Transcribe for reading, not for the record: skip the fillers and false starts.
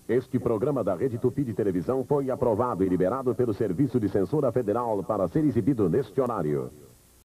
Este programa da Rede Tupi de Televisão foi aprovado e liberado pelo Serviço de Censura Federal para ser exibido neste horário.